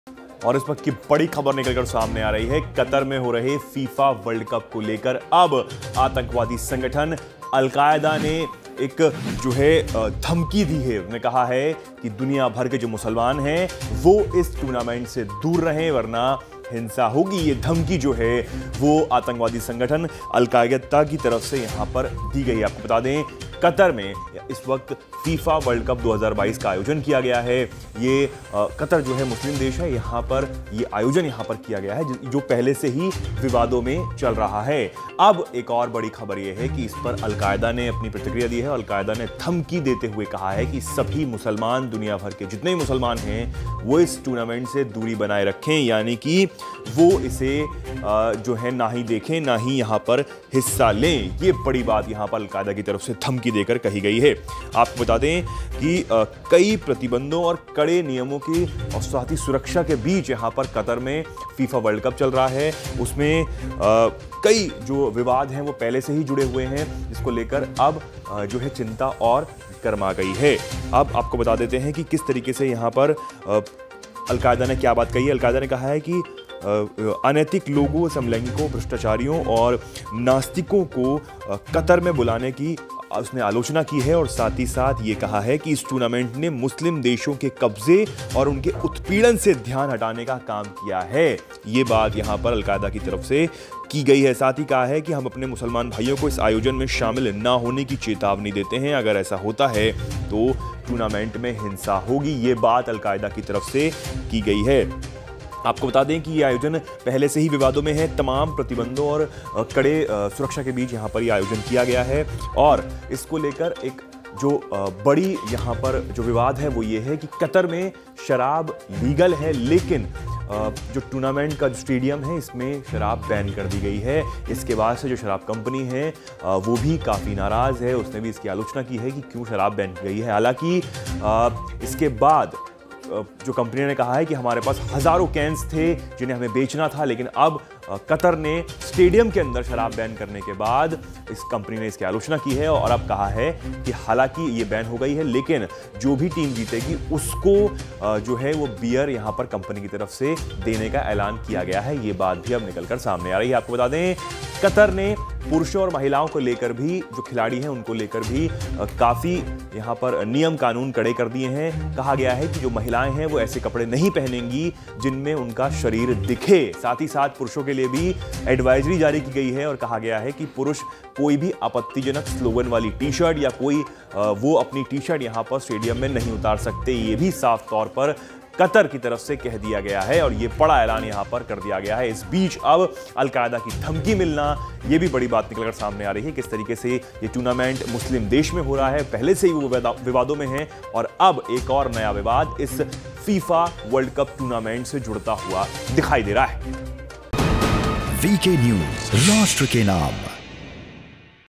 और इस वक्त की बड़ी खबर निकलकर सामने आ रही है। कतर में हो रहे फीफा वर्ल्ड कप को लेकर अब आतंकवादी संगठन अल-कायदा ने एक जो है धमकी दी है। उन्होंने कहा है कि दुनिया भर के जो मुसलमान हैं वो इस टूर्नामेंट से दूर रहें वरना हिंसा होगी। ये धमकी जो है वो आतंकवादी संगठन अल-कायदा की तरफ से यहां पर दी गई है। आपको बता दें कतर में इस वक्त फीफा वर्ल्ड कप 2022 का आयोजन किया गया है। ये कतर जो है मुस्लिम देश है, यहाँ पर ये आयोजन यहाँ पर किया गया है जो पहले से ही विवादों में चल रहा है। अब एक और बड़ी खबर ये है कि इस पर अल-कायदा ने अपनी प्रतिक्रिया दी है। अल-कायदा ने धमकी देते हुए कहा है कि सभी मुसलमान, दुनिया भर के जितने मुसलमान हैं वो इस टूर्नामेंट से दूरी बनाए रखें, यानी कि वो इसे जो है ना ही देखें ना ही यहाँ पर हिस्सा लें। ये बड़ी बात यहाँ पर अल-कायदा की तरफ से धमकी देकर कही गई है। आपको बता दें कि कई प्रतिबंधों और कड़े नियमों की और साथ ही सुरक्षा के बीच यहाँ पर कतर में फीफा वर्ल्ड कप चल रहा है। उसमें कई जो विवाद हैं वो पहले से ही जुड़े हुए हैं, जिसको लेकर अब जो है चिंता और गरमा गई है। अब आपको बता देते हैं कि किस तरीके से यहाँ पर अल-कायदा ने क्या बात कही है। अल-कायदा ने कहा है कि अनैतिक लोगों, समलैंगिकों, भ्रष्टाचारियों और नास्तिकों को कतर में बुलाने की उसने आलोचना की है और साथ ही साथ ये कहा है कि इस टूर्नामेंट ने मुस्लिम देशों के कब्जे और उनके उत्पीड़न से ध्यान हटाने का काम किया है। ये बात यहाँ पर अल-कायदा की तरफ से की गई है। साथ ही कहा है कि हम अपने मुसलमान भाइयों को इस आयोजन में शामिल ना होने की चेतावनी देते हैं। अगर ऐसा होता है तो टूर्नामेंट में हिंसा होगी। ये बात अल-कायदा की तरफ से की गई है। आपको बता दें कि ये आयोजन पहले से ही विवादों में है। तमाम प्रतिबंधों और कड़े सुरक्षा के बीच यहाँ पर यह आयोजन किया गया है और इसको लेकर एक जो बड़ी यहाँ पर जो विवाद है वो ये है कि कतर में शराब लीगल है, लेकिन जो टूर्नामेंट का जो स्टेडियम है इसमें शराब बैन कर दी गई है। इसके बाद से जो शराब कंपनी है वो भी काफ़ी नाराज़ है। उसने भी इसकी आलोचना की है कि क्यों शराब बैन की गई है। हालांकि इसके बाद जो कंपनी ने कहा है कि हमारे पास हज़ारों कैंस थे जिन्हें हमें बेचना था, लेकिन अब कतर ने स्टेडियम के अंदर शराब बैन करने के बाद इस कंपनी ने इसकी आलोचना की है और अब कहा है कि हालांकि ये बैन हो गई है लेकिन जो भी टीम जीतेगी उसको जो है वो बियर यहाँ पर कंपनी की तरफ से देने का ऐलान किया गया है। ये बात भी अब निकलकर सामने आ रही है। आपको बता दें कतर ने पुरुषों और महिलाओं को लेकर भी, जो खिलाड़ी हैं उनको लेकर भी काफ़ी यहाँ पर नियम कानून कड़े कर दिए हैं। कहा गया है कि जो महिलाएं हैं वो ऐसे कपड़े नहीं पहनेंगी जिनमें उनका शरीर दिखे। साथ ही साथ पुरुषों के लिए भी एडवाइजरी जारी की गई है और कहा गया है कि पुरुष कोई भी आपत्तिजनक स्लोगन वाली टी शर्ट या कोई वो अपनी टी शर्ट यहाँ पर स्टेडियम में नहीं उतार सकते। ये भी साफ तौर पर कतर की तरफ से कह दिया गया है और ये बड़ा ऐलान यहां पर कर दिया गया है। इस बीच अब अल-कायदा की धमकी मिलना, ये भी बड़ी बात निकलकर सामने आ रही है। किस तरीके से ये टूर्नामेंट मुस्लिम देश में हो रहा है, पहले से ही वो विवादों में है और अब एक और नया विवाद इस फीफा वर्ल्ड कप टूर्नामेंट से जुड़ता हुआ दिखाई दे रहा है। वीके न्यूज, राष्ट्र के नाम।